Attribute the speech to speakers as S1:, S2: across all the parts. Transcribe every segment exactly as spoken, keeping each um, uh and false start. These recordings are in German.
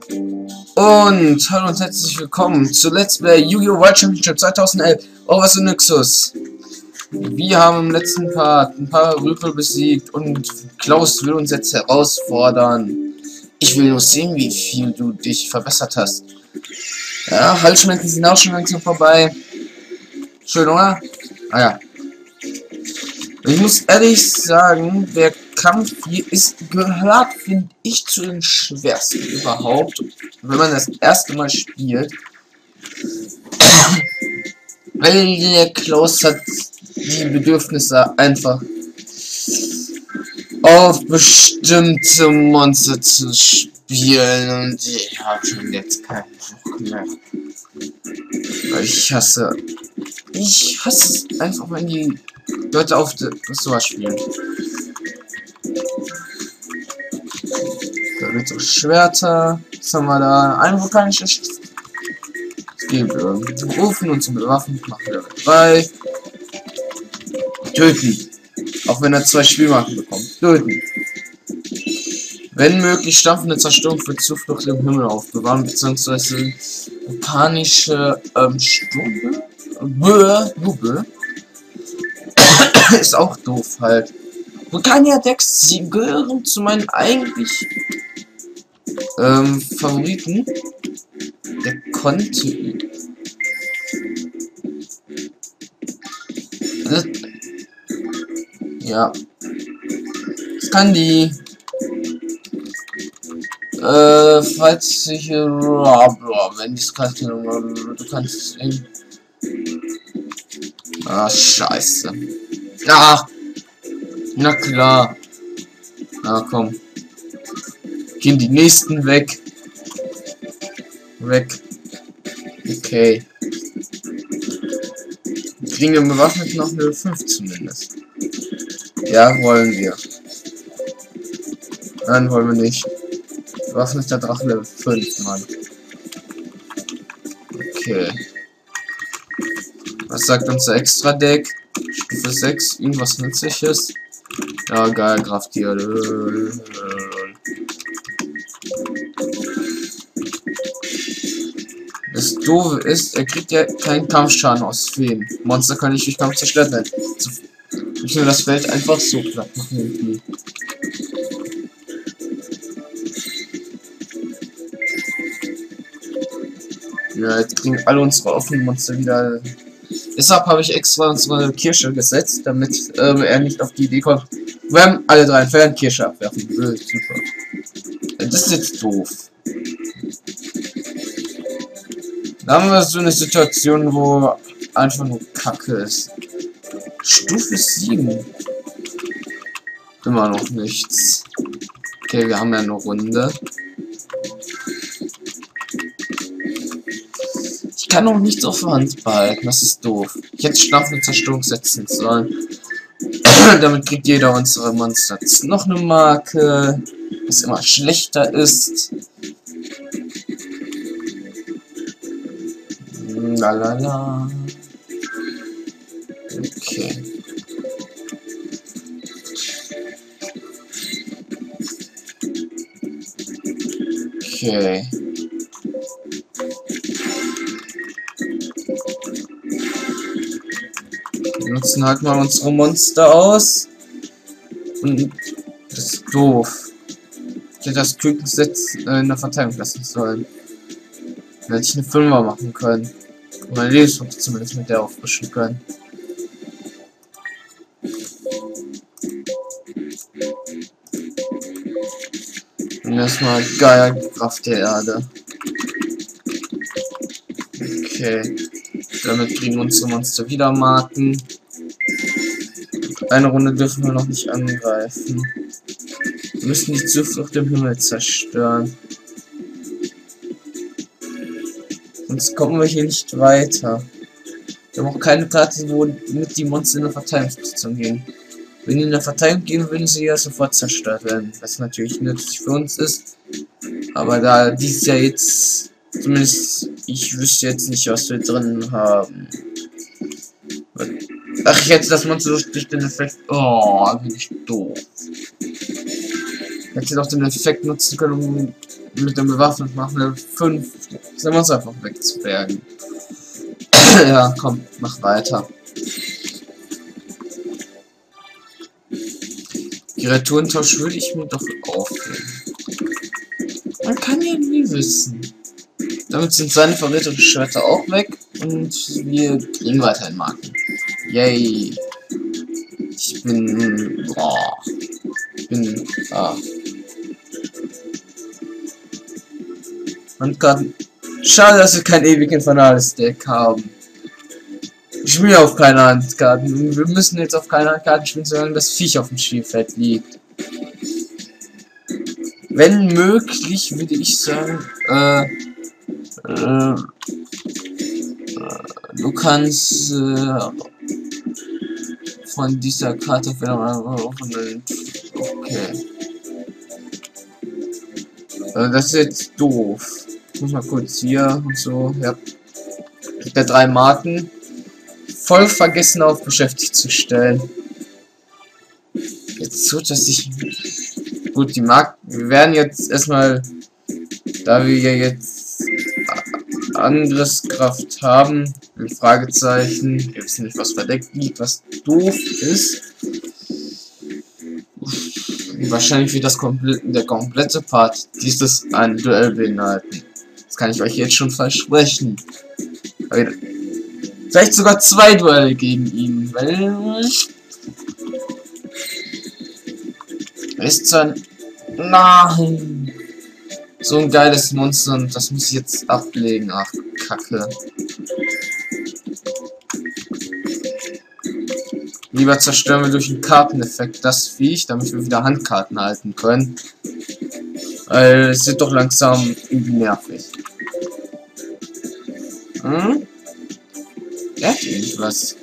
S1: Und hallo und herzlich willkommen zu Let's Play Yu-Gi-Oh! World Championship zweitausendelf Overs und Nexus. Wir haben im letzten Part ein paar Rüpel besiegt und Klaus will uns jetzt herausfordern. Ich will nur sehen, wie viel du dich verbessert hast. Ja, Halsschmerzen sind auch schon langsam vorbei. Schön, oder? Ah ja. Ich muss ehrlich sagen, der Kampf hier ist gehört, finde ich, zu den schwersten überhaupt, wenn man das erste Mal spielt. Weil der Klaus hat die Bedürfnisse einfach auf bestimmte Monster zu spielen und ich habe schon jetzt keinen Bock mehr. Weil ich hasse. Ich hasse es einfach, wenn die Leute auf sowas spielen. Da wird so Schwerter. Was haben wir da? Ein vulkanisches Gebirge. Rufen und zum Bewaffen machen wir dabei. Töten. Auch wenn er zwei Spielmarken bekommt. Töten. Wenn möglich, stampfende Zerstörung für Zuflucht im Himmel aufbewahren, beziehungsweise vulkanische ähm, Stunde. Böe, Böe. Ist auch doof halt. Vulkanier-Decks, sie gehören zu meinen eigentlich ähm, Favoriten. Der konnte. Das, ja. Das kann die. Äh, falls ich. Äh, wenn die Karte. Du kannst. Äh, ah, scheiße. Ach. Na klar. Na komm. Gehen die nächsten weg. Weg. Okay. Kriegen wir bewaffnet noch Level fünf zumindest. Ja, wollen wir. Nein, wollen wir nicht. Bewaffneter Drache Level fünf, Mann. Okay. Was sagt unser Extra Deck? Stufe sechs, irgendwas Nützliches. Ja, geil, Krafttier. Das Doofe ist, er kriegt ja keinen Kampfschaden aus Feen. Monster kann nicht durch Kampf zerstört werden. Ich will das Feld einfach so platt machen irgendwie. Ja, jetzt kriegen alle unsere offenen Monster wieder. Deshalb habe ich extra unsere Kirsche gesetzt, damit ähm, er nicht auf die Idee kommt. Wir haben alle drei entfernt, Kirsche abwerfen. Blöd, super. Das ist jetzt doof. Da haben wir so eine Situation, wo einfach nur Kacke ist. Stufe sieben. Immer noch nichts. Okay, wir haben ja eine Runde. Ich kann auch nichts auf der Hand behalten, das ist doof. Ich hätte stampfende Zerstörung setzen sollen. Damit kriegt jeder unsere Monster noch eine Marke, was immer schlechter ist. Lalala. Okay. Okay. Wir nutzen halt mal unsere Monster aus. Und das ist doof. Ich hätte das Kükensetz äh, in der Verteidigung lassen sollen. Dann hätte ich eine Fünfer machen können. Und meine Lebenspunkte zumindest mit der auffrischen können. Und erstmal geiler Kraft der Erde. Okay. Damit kriegen unsere Monster wieder Marken. Eine Runde dürfen wir noch nicht angreifen. Wir müssen die Zuflucht im Himmel zerstören. Sonst kommen wir hier nicht weiter. Wir haben auch keine Karte, wo mit die Monster in der Verteidigungsposition gehen. Wenn die in der Verteidigung gehen, würden sie ja sofort zerstört werden. Was natürlich nützlich für uns ist. Aber da dies ja jetzt, zumindest ich wüsste jetzt nicht, was wir drin haben. Ach, ich hätte das Monster durch den Effekt. Oh, bin ich doof. Ich hätte doch den Effekt nutzen können, um mit dem bewaffnet machen wir fünf. Sind wir uns einfach wegzubergen. Ja, komm, mach weiter. Die Retourentosch würde ich mir doch aufheben. Man kann ja nie wissen. Damit sind seine verräterischen Schwerter auch weg und wir kriegen weiterhin Marken. Yay. Ich bin... Oh, ich bin... Ah. Handkarten. Schade, dass wir kein ewig infernales Deck haben. Ich spiele auf keine Handkarten. Wir müssen jetzt auf keine Handkarten spielen, solange das Viech auf dem Spielfeld liegt. Wenn möglich, würde ich sagen, äh, äh, du kannst äh, von dieser Karte okay. Äh, das ist jetzt doof. Ich muss mal kurz hier und so. Ja. Der drei Marken. Voll vergessen auf beschäftigt zu stellen. Jetzt tut das sich. Gut, die Marken. Wir werden jetzt erstmal, da wir ja jetzt Angriffskraft haben, ein Fragezeichen. Wir wissen nicht, was verdeckt liegt, was doof ist. Wahrscheinlich wird das komplett, der komplette Part dieses ein Duell beinhalten. Das kann ich euch jetzt schon versprechen. Aber vielleicht sogar zwei Duelle gegen ihn, weil ist dann nein, so ein geiles Monster und das muss ich jetzt ablegen. Ach, Kacke. Lieber zerstören wir durch einen Karteneffekt das Viech, damit wir wieder Handkarten halten können. Weil es wird doch langsam irgendwie nervig. Hm? Er hat irgendwas.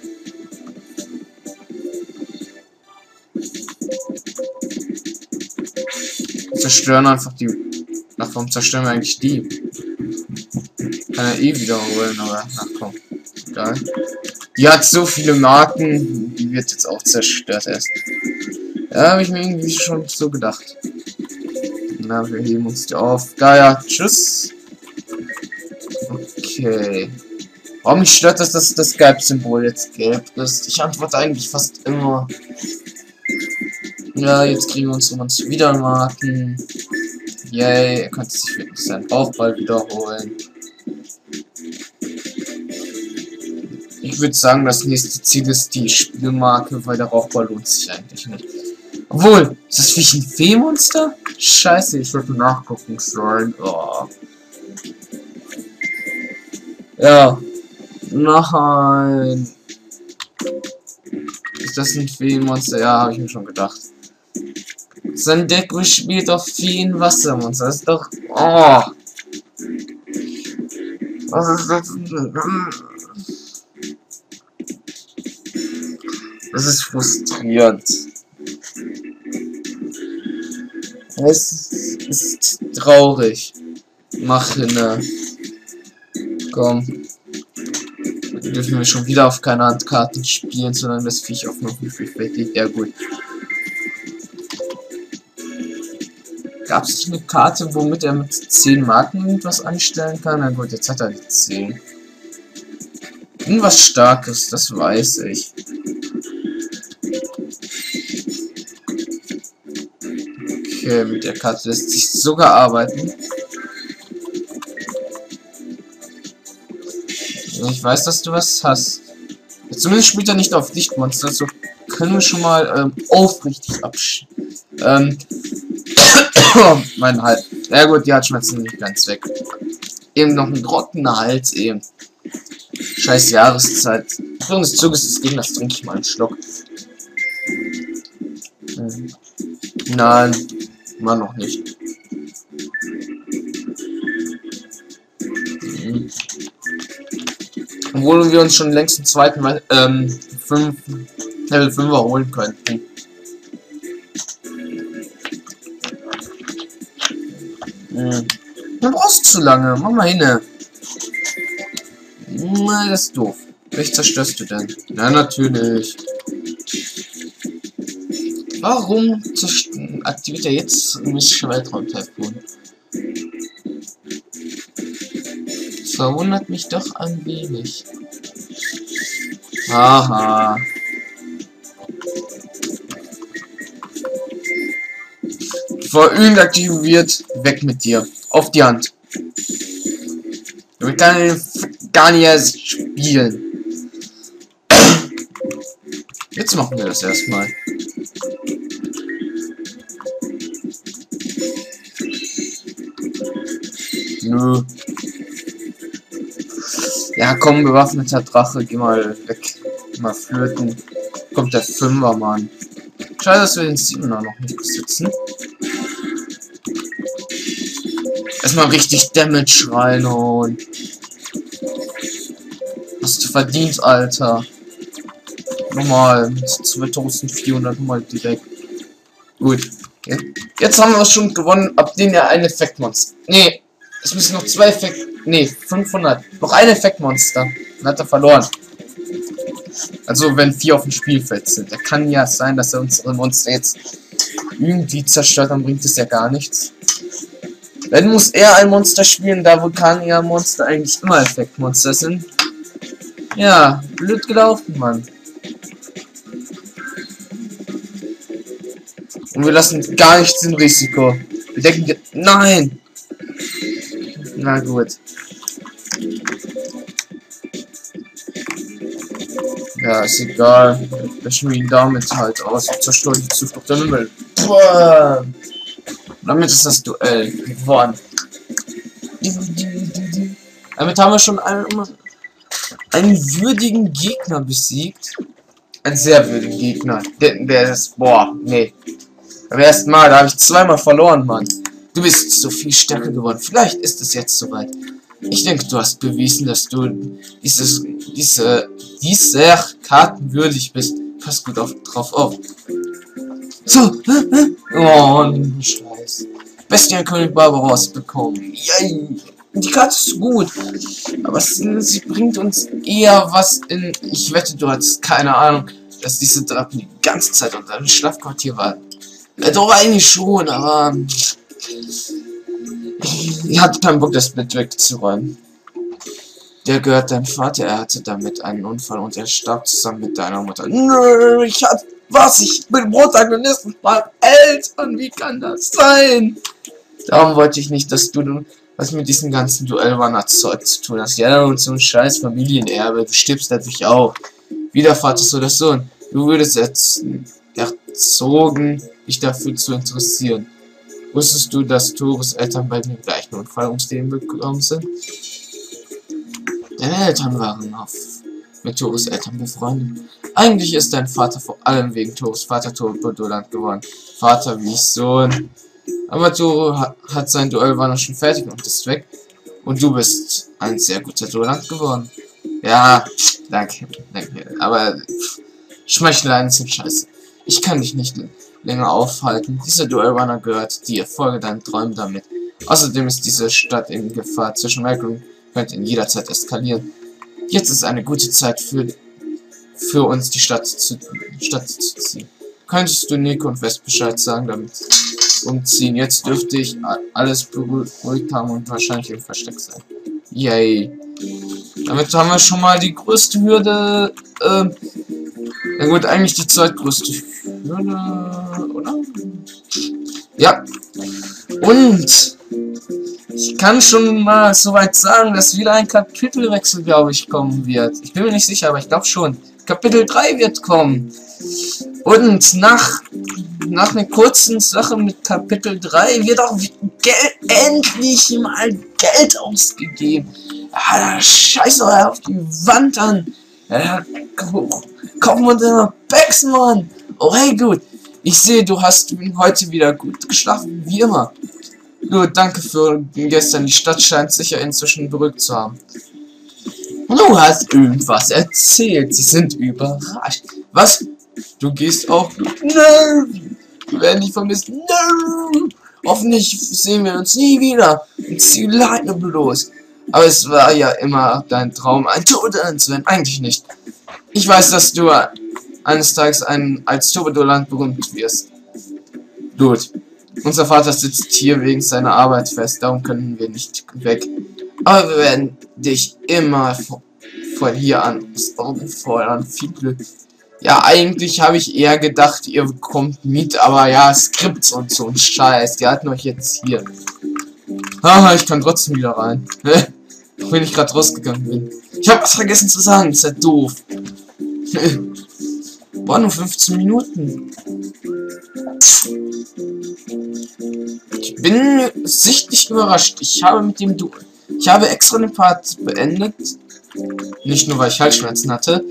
S1: Zerstören einfach die. Ach, warum zerstören wir eigentlich die? Kann er eh wiederholen, aber ach komm. Egal. Die hat so viele Marken, die wird jetzt auch zerstört erst. Ja, habe ich mir irgendwie schon so gedacht. Na, wir heben uns die auf. Gaia, tschüss. Okay. Warum mich stört das, dass das Gelb-Symbol jetzt gelb ist? Ich antworte eigentlich fast immer. Ja, jetzt kriegen wir uns, uns wieder Marken. Yay, er könnte sich wirklich seinen Bauchball wiederholen. Ich würde sagen, das nächste Ziel ist die Spielmarke, weil der Rauchball lohnt sich eigentlich nicht. Obwohl, ist das Viech ein Fee-Monster? Scheiße, ich würde nachgucken sollen. Oh. Ja. Nein. Ist das ein Fee-Monster? Ja, habe ich mir schon gedacht. Sein Deck spielt auf vielen Wassermonster. Das ist doch. Oh. Was ist das? Das ist frustrierend. Es ist traurig. Mach hinne. Komm. Wir dürfen wir schon wieder auf keine Handkarten spielen, solange das Viech auf noch nicht Spielfeld liegt. Ja gut. Gab es nicht eine Karte, womit er mit zehn Marken irgendwas anstellen kann? Na gut, jetzt hat er die zehn. Irgendwas Starkes, das weiß ich. Okay, mit der Karte lässt sich sogar arbeiten. Ich weiß, dass du was hast. Jetzt zumindest spielt er nicht auf Lichtmonster, so können wir schon mal ähm, aufrichtig absch... Ähm... mein Hals. Ja gut, die Halsschmerzen sind nicht ganz weg. Eben noch ein trockener Hals eben. Scheiß Jahreszeit. Während des Zuges des Gegners trinke ich mal einen Schluck. Hm. Nein, immer noch nicht. Hm. Obwohl wir uns schon längst im zweiten Mal ähm, fünf, Level fünf holen könnten. Hm. Du brauchst zu lange, mach mal hin. Nein, das ist doof. Welch zerstörst du denn? Na, natürlich. Warum aktiviert er jetzt Mischweltraum-Typhoon? verwundert mich doch ein wenig. Haha. Bevor irgend aktiviert, weg mit dir. Auf die Hand. Wir können gar nicht erst spielen. Jetzt machen wir das erstmal. Nö. Ja, komm, bewaffneter Drache, geh mal weg. Geh mal flöten. Kommt der Fünfer, Mann. Schade, dass wir den Siebener noch nicht besitzen. Erstmal richtig Damage rein und hast du verdient, Alter. Nochmal mit zweitausendvierhundert mal direkt. Gut. Okay. Jetzt haben wir schon gewonnen, ab dem ja ein Effektmonster. Nee, es müssen noch zwei Effekt. Nee, fünfhundert. Noch ein Effektmonster. Dann hat er verloren. Also wenn vier auf dem Spielfeld sind. Da kann ja sein, dass er unsere Monster jetzt irgendwie zerstört, dann bringt es ja gar nichts. Wenn muss er ein Monster spielen, da Vulkanier-Monster eigentlich immer Effektmonster sind. Ja, blöd gelaufen, Mann. Und wir lassen gar nichts im Risiko. Wir denken, nein! Na gut. Ja, ist egal. Wir schmieden damit halt aus und zerstören die Zuflucht der Himmel. Boah. Damit ist das Duell gewonnen. Damit haben wir schon einen, einen würdigen Gegner besiegt. Ein sehr würdigen Gegner. Der, der ist, boah, nee. Beim ersten Mal, da habe ich zweimal verloren, Mann. Du bist so viel stärker geworden. Vielleicht ist es jetzt soweit. Ich denke, du hast bewiesen, dass du dieses, diese, dieser Karten würdig bist. Pass gut auf, drauf auf. So, oh, Scheiß. Bestienkönig Barbaros bekommen. Yay. Die Karte ist gut. Aber sie, sie bringt uns eher was in. Ich wette, du hattest keine Ahnung, dass diese Drachen die ganze Zeit unter dem Schlafquartier waren. Ja, doch eigentlich schon, aber. Ich hatte keinen Bock, das Bett wegzuräumen. Der gehört deinem Vater. Er hatte damit einen Unfall und er starb zusammen mit deiner Mutter. Nö, ich hatte. Was? Ich bin Protagonist mit meinen Eltern. Wie kann das sein? Darum wollte ich nicht, dass du was mit diesem ganzen Duellwanner-Zeug zu tun hast. Ja, und so ein scheiß Familienerbe. Du stirbst natürlich auch. Wie der Vater so der Sohn. Du würdest jetzt erzogen, dich dafür zu interessieren. Wusstest du, dass Tores Eltern bei dem gleichen Unfall ums Leben gekommen sind? Deine Eltern waren auf mit Tores Eltern befreundet. Eigentlich ist dein Vater vor allem wegen Tores Vater Todoland geworden. Vater wie Sohn. Aber Toro ha hat sein Duell war noch schon fertig und ist weg. Und du bist ein sehr guter Todoland geworden. Ja, danke, danke. Aber Schmeicheleien sind scheiße. Ich kann dich nicht länger aufhalten. Dieser Duellrunner gehört dir. Folge deinen Träumen damit. Außerdem ist diese Stadt in Gefahr. Zwischen Malcolm könnte in jeder Zeit eskalieren. Jetzt ist eine gute Zeit für, für uns, die Stadt zu, Stadt zu ziehen. Könntest du Nico und West Bescheid sagen, damit umziehen? Jetzt dürfte ich alles beruhigt haben und wahrscheinlich im Versteck sein. Yay. Damit haben wir schon mal die größte Hürde. Äh, na gut, eigentlich die zweitgrößte Hürde, oder? Ja. Und ich kann schon mal soweit sagen, dass wieder ein Kapitelwechsel, glaube ich, kommen wird. Ich bin mir nicht sicher, aber ich glaube schon. Kapitel drei wird kommen. Und nach, nach einer kurzen Sache mit Kapitel drei wird auch Geld, endlich mal Geld ausgegeben. Ja, scheiß doch auf die Wand an. Ja, kaufen wir uns immer Bags, Mann. Oh, hey, gut. Ich sehe, du hast heute wieder gut geschlafen, wie immer. Gut, danke für gestern. Die Stadt scheint sicher inzwischen beruhigt zu haben. Du hast irgendwas erzählt. Sie sind überrascht. Was? Du gehst auch? Nö. Wir werden dich vermissen. Nö. Hoffentlich sehen wir uns nie wieder. Und zieh leine bloß. Aber es war ja immer dein Traum, ein Todoland zu werden. Eigentlich nicht. Ich weiß, dass du eines Tages ein, als Todoland berühmt wirst. Gut. Unser Vater sitzt hier wegen seiner Arbeit fest. Darum können wir nicht weg. Aber wir werden dich immer von, von hier an fordern. Viel Glück. Ja, eigentlich habe ich eher gedacht, ihr bekommt mit, aber ja, Skripts und so ein Scheiß. Die halten euch jetzt hier. Haha, ich kann trotzdem wieder rein. Auch wenn ich gerade rausgegangen bin. Ich habe was vergessen zu sagen, ist ja doof. Boah, nur fünfzehn Minuten. Ich bin sichtlich überrascht. Ich habe mit dem Du... Ich habe extra den Part beendet. Nicht nur, weil ich Halsschmerzen hatte.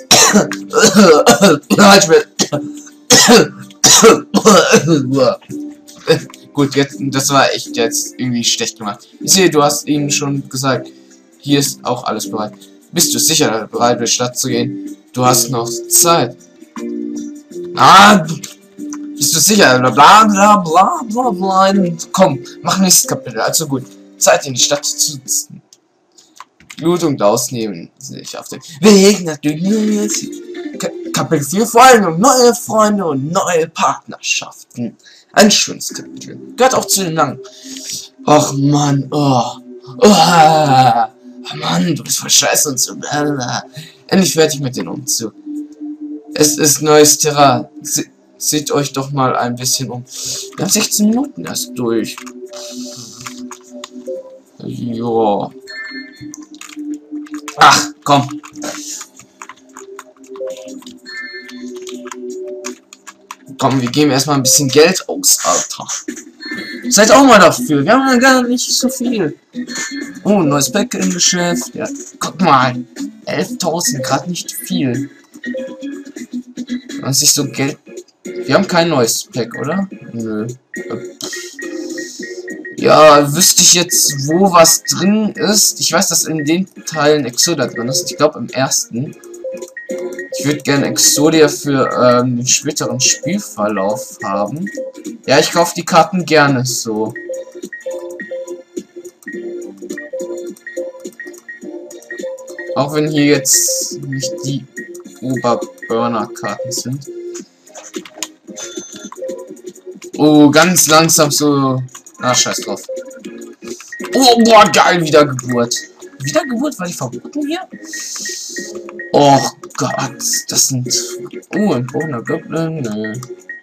S1: Gut, jetzt, das war echt jetzt irgendwie schlecht gemacht. Ich sehe, du hast ihnen schon gesagt, hier ist auch alles bereit. Bist du sicher bereit, durch die Stadt zu gehen? Du hast noch Zeit. Ah, bist du sicher? Bla bla bla bla bla bla. Komm, mach nächstes Kapitel. Also gut, Zeit in die Stadt zu ziehen. Blutung ausnehmen sich auf den Weg nach Dünnes. Kapitel vier Folgen um neue Freunde und neue Partnerschaften. Ein schönes Kapitel. Gehört auch zu den langen. Och Mann, oh. Oh, Mann, du bist voll scheiße und so. Blablabla. Endlich fertig mit dem Umzug. Es ist neues Terrain. Se seht euch doch mal ein bisschen um. Wir haben sechzehn Minuten erst durch. Jo. Ach, komm. Komm, wir geben erstmal ein bisschen Geld aus, Alter. Seid auch mal dafür. Wir haben ja gar nicht so viel. Oh, neues Pack im Geschäft. Ja, guck mal. elftausend, gerade nicht viel. Was ich so Geld... Wir haben kein neues Pack, oder? Nö. Ja, wüsste ich jetzt, wo was drin ist. Ich weiß, dass in den Teilen Exodia drin ist. Ich glaube, im ersten. Ich würde gerne Exodia für ähm, den späteren Spielverlauf haben. Ja, ich kaufe die Karten gerne so. Auch wenn hier jetzt nicht die Oberburner-Karten sind. Oh, ganz langsam so... Ah, scheiß drauf. Oh, boah, geil, Wiedergeburt. Wiedergeburt, war die verboten hier? Oh Gott, das sind... Oh, ein Bohner Goblin, nö.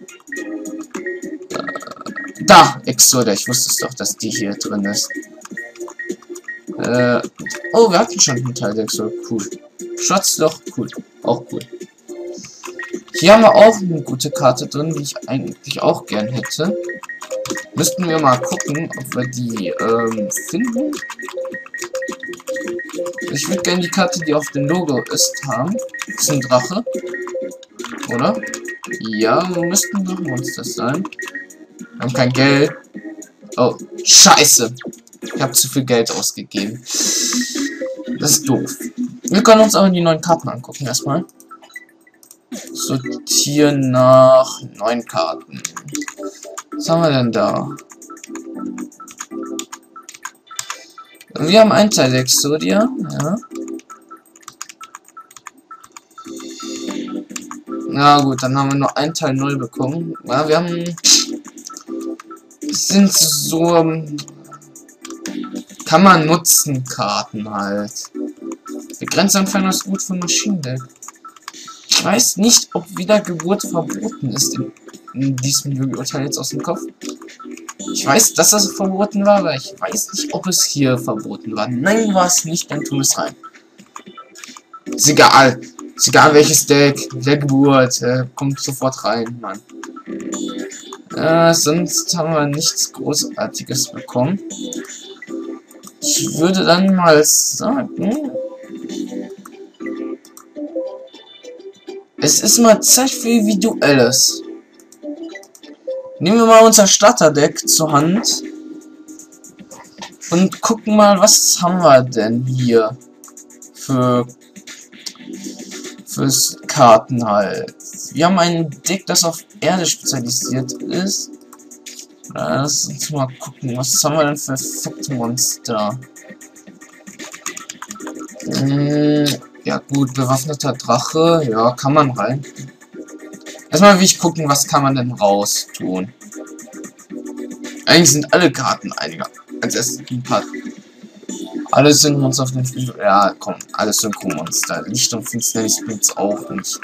S1: Da, Exodia, ich wusste es doch, dass die hier drin ist. Äh, oh, wir hatten schon einen Teil der Exodia, cool. Schatzloch, cool, auch cool. Hier haben wir auch eine gute Karte drin, die ich eigentlich auch gern hätte. Müssten wir mal gucken, ob wir die ähm, finden. Ich würde gerne die Karte, die auf dem Logo ist, haben. Das ist ein Drache. Oder? Ja, müssten doch Monsters sein. Wir haben kein Geld. Oh, scheiße. Ich habe zu viel Geld ausgegeben. Das ist doof. Wir können uns aber die neuen Karten angucken erstmal. Sortieren nach neuen Karten. Was haben wir denn da? Wir haben einen Teil Exodia, ja. Na gut, dann haben wir nur einen Teil neu bekommen. Ja, wir haben... sind so... kann man nutzen Karten halt. Begrenzanfang ist gut für Maschinendeck. Ich weiß nicht, ob Wiedergeburt verboten ist in, in diesem Yu-Gi-Oh! Teil jetzt aus dem Kopf. Ich weiß, dass das verboten war, aber ich weiß nicht, ob es hier verboten war. Nein, war es nicht, dann tun wir es rein. Ist egal. Ist egal welches Deck. Wiedergeburt. Äh, kommt sofort rein, Mann. Äh, sonst haben wir nichts Großartiges bekommen. Ich würde dann mal sagen... Es ist mal Zeit für Individuelles. Nehmen wir mal unser Starterdeck zur Hand. Und gucken mal, was haben wir denn hier für fürs Karten halt. Wir haben ein Deck, das auf Erde spezialisiert ist. Lass uns mal gucken, was haben wir denn für Effektmonster? Hm, ja gut, bewaffneter Drache, ja, kann man rein. Erstmal will ich gucken, was kann man denn raus tun. Eigentlich sind alle Karten einiger. Als erstes ein paar Alles sind Monster auf dem Spiel. Ja, komm, alles Synchro-Monster. Licht und Finsternis gibt's auch nicht.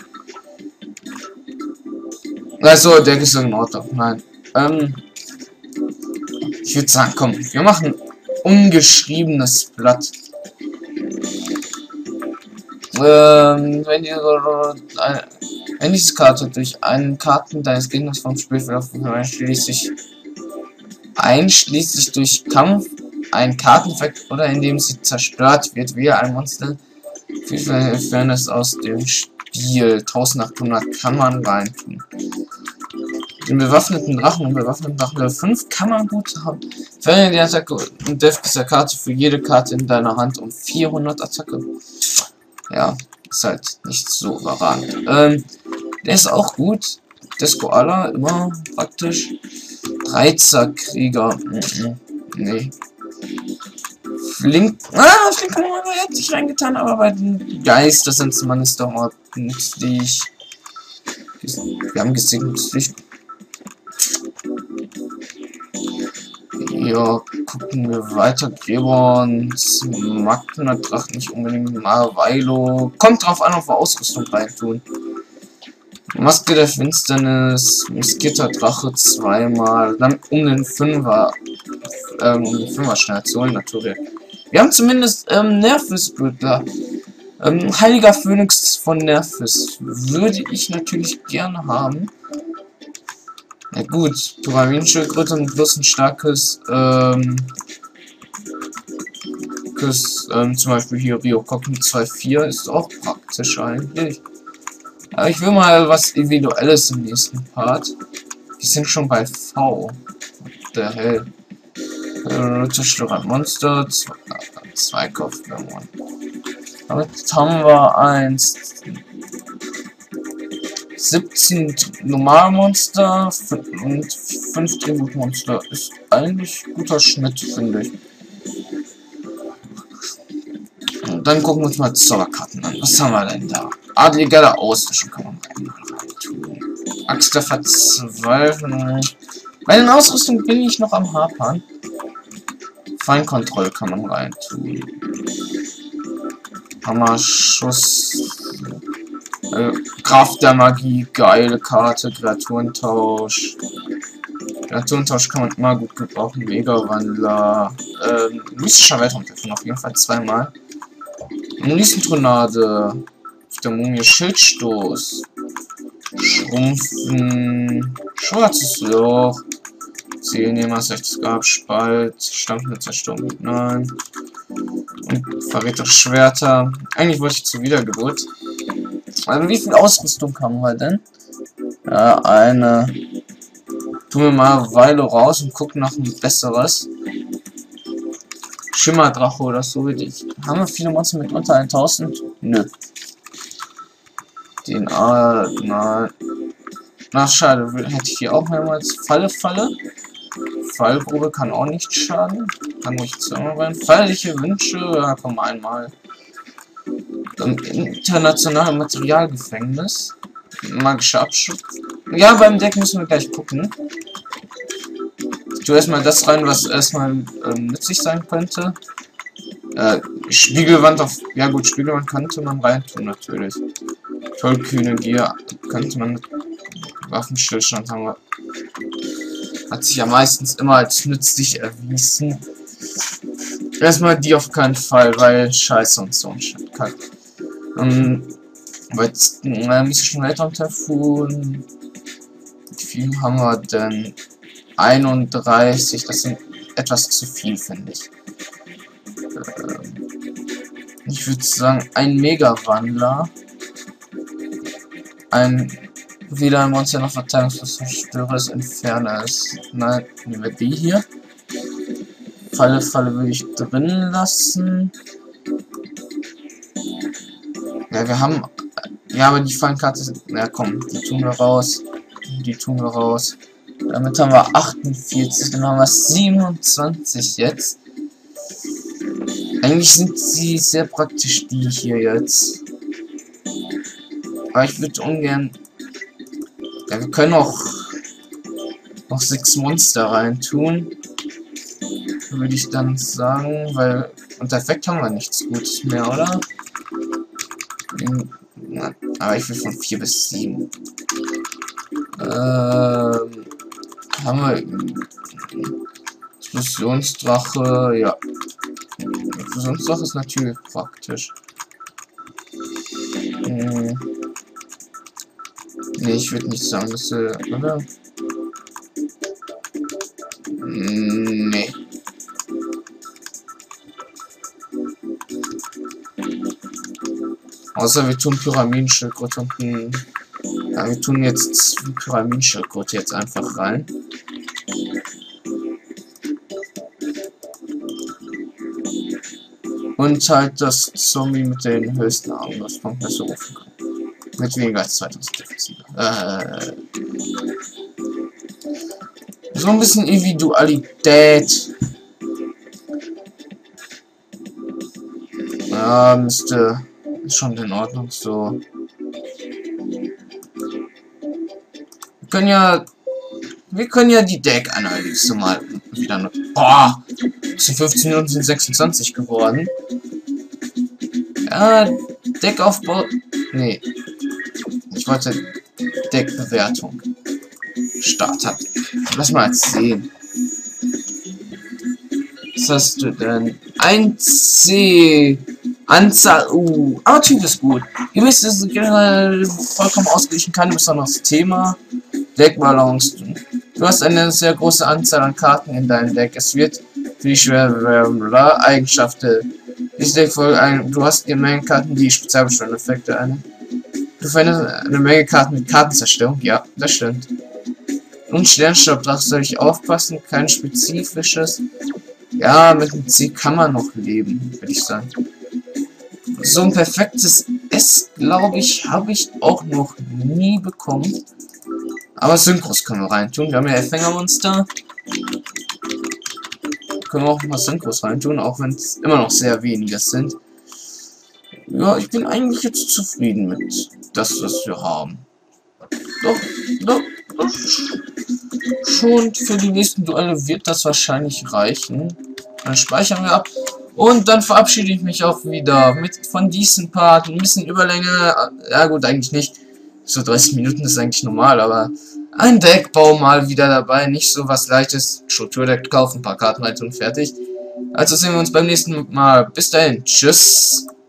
S1: Also, der ist in Ordnung. Nein. Ähm, ich würde sagen, komm, wir machen ungeschriebenes Blatt. Ähm, wenn ihr äh, wenn diese Karte durch einen Karten deines Gegners vom Spielverlauf einschließlich einschließlich durch Kampf, ein Karteneffekt oder indem sie zerstört wird, wie ein Monster viel Fairness aus dem Spiel. eintausendachthundert kann man reintun. Den bewaffneten Drachen und bewaffneten Drachen Level fünf kann man gut haben. Verringere die Attacke und Def dieser Karte für jede Karte in deiner Hand um vierhundert Attacke. Ja, ist halt nicht so überragend. Ähm, der ist auch gut. Das Koala, immer praktisch. Dreizack-Krieger. Mhm. Nee. Flink. Ah, Flink hat sich reingetan, aber bei den Geist, das sind man ist doch nützlich. Wir haben gesegnet. Ja, gucken wir weiter. Grebons, Magna-Dracht nicht unbedingt. Marweilo. Kommt drauf an, ob wir Ausrüstung reintun. Maske der Finsternis, Miskierter Drache zweimal, dann um den Fünfer, ähm, um den Fünfer schnell zu holen, natürlich. Wir haben zumindest ähm, Nerfis-Bödler. Ähm, Heiliger Phönix von Nerfis würde ich natürlich gerne haben. Na ja, gut, Turaminschildkröte und plus ein starkes, ähm, Küss, ähm, zum Beispiel hier Rio Kocken zwei vier ist auch praktisch eigentlich. Aber ich will mal was Individuelles im nächsten Part. Wir sind schon bei V. Der Hell. Äh, Zerstörer Monster. Zwei, zwei Kopfdämon. Damit haben wir eins. siebzehn Normalmonster und fünf Tributmonster. Ist eigentlich guter Schnitt, finde ich. Und dann gucken wir uns mal Zauberkarten an. Was haben wir denn da? Adlige der Auslöschung kann man rein. Axt der Verzweiflung. Bei den Ausrüstungen bin ich noch am Hapern. Feinkontrolle kann man rein tun. Hammerschuss. Äh, Kraft der Magie, geile Karte. Kreaturentausch. Kreaturentausch kann man immer gut gebrauchen. Megawandler. Ähm, mystischer Weltraumtreffen auf jeden Fall zweimal. Riesentornade. Der Mumie Schildstoß. Schrumpfen. Schwarzes Loch. Seelnehmer, sechzig Grad, Spalt. Stampf mit Zerstörung. Nein. Und verrätere Schwerter. Eigentlich wollte ich zur Wiedergeburt. Also wie viel Ausrüstung haben wir denn? Ja, eine. Tun wir mal eine Weile raus und gucken nach ein besseres. Schimmerdrache oder so. Ich, haben wir viele Monster mit unter tausend? Nö. Den A, na, na schade, hätte ich hier auch mehrmals Falle, Falle. Fallgrube kann auch nicht schaden. Kann ruhig zweimal rein. Feierliche Wünsche, ja komm einmal. Ähm, internationale Materialgefängnis. Magischer Abschub. Ja, beim Deck müssen wir gleich gucken. Ich tue erstmal das rein, was erstmal ähm, nützlich sein könnte. Äh, Spiegelwand auf. Ja gut, Spiegelwand könnte man reintun natürlich. Tollkühne Gier könnte man mit Waffenstillstand haben wir. Hat sich ja meistens immer als nützlich erwiesen. Erstmal die auf keinen Fall, weil Scheiße und so ein Shit kann. Ähm, aber jetzt äh, mystischen Weltraumtyphoon. Wie viel haben wir denn? einunddreißig, das sind etwas zu viel, finde ich. Ähm, ich würde sagen, ein Mega-Wandler. Ein wieder ein Monster noch Verteidigungslos Zerstörer Inferno ist. Nein, nehmen wir die hier. Falle, Falle würde ich drin lassen. Ja, wir haben. Ja, aber die Fallenkarte. Ja, komm, die tun wir raus. Die tun wir raus. Damit haben wir achtundvierzig, dann haben wir siebenundzwanzig jetzt. Eigentlich sind sie sehr praktisch, die hier jetzt. Aber ich würde ungern. Ja, wir können auch noch sechs Monster rein tun. würde ich dann sagen, weil unter Effekt haben wir nichts Gutes mehr, oder? Na, aber ich will von vier bis sieben. Ähm, haben wir Explosionsdrache, ja. Explosionsdrache ist natürlich praktisch. Hm. Nee, ich würde nicht sagen, dass äh, oder? Hm, nee. Außer wir tun Pyramidenschildkröte und ein, ja, wir tun jetzt Pyramidenschildkröte jetzt einfach rein. Und halt das Zombie mit den höchsten Armen, das man besser rufen kann. Mit weniger als zweitausend Defensive. Äh, so ein bisschen Individualität. Ja, müsste schon in Ordnung so. Wir können ja, wir können ja die Deck-Analyse mal wieder noch. Boah, zu fünfzehn Minuten sind sechsundzwanzig geworden. Ja, Deckaufbau. Nee. Ich wollte Deckbewertung. Starter. Lass mal jetzt sehen. Was hast du denn? ein C. Anzahl. Uh. Aber Typ ist gut. Ihr wisst, es ist generell vollkommen ausgeglichen. Kein besonderes Thema. Deckbalance. Du hast eine sehr große Anzahl an Karten in deinem Deck. Es wird für die schwere Eigenschaften. Diese Deckfolge ein. Du hast eine Menge Karten, die Spezialbestelleffekte ein. Du verwendest eine Menge Karten mit Kartenzerstörung. Ja, das stimmt. Und Sternstaubdrache soll ich aufpassen. Kein spezifisches. Ja, mit dem C kann man noch leben, würde ich sagen. So ein perfektes S, glaube ich, habe ich auch noch nie bekommen. Aber Synchros können wir reintun. Wir haben ja Empfängermonster. Können wir auch mal Synchros reintun, auch wenn es immer noch sehr wenige sind. Ja, ich bin eigentlich jetzt zufrieden mit das, was wir haben. Doch, doch, doch. Schon für die nächsten Duelle wird das wahrscheinlich reichen. Dann speichern wir ab. Und dann verabschiede ich mich auch wieder mit von diesem Part. Ein bisschen Überlänge. Ja gut, eigentlich nicht. So dreißig Minuten ist eigentlich normal, aber ein Deckbau mal wieder dabei. Nicht so was Leichtes. Strukturdeck kaufen, ein paar Karten rein und fertig. Also sehen wir uns beim nächsten Mal. Bis dahin. Tschüss.